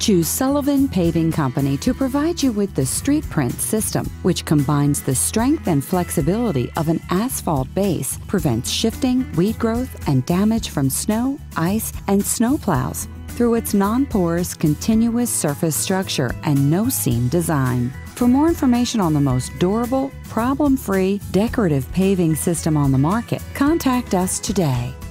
Choose Sullivan Paving Company to provide you with the StreetPrint system, which combines the strength and flexibility of an asphalt base, prevents shifting, weed growth, and damage from snow, ice, and snowplows through its non-porous, continuous surface structure and no-seam design. For more information on the most durable, problem-free, decorative paving system on the market, contact us today.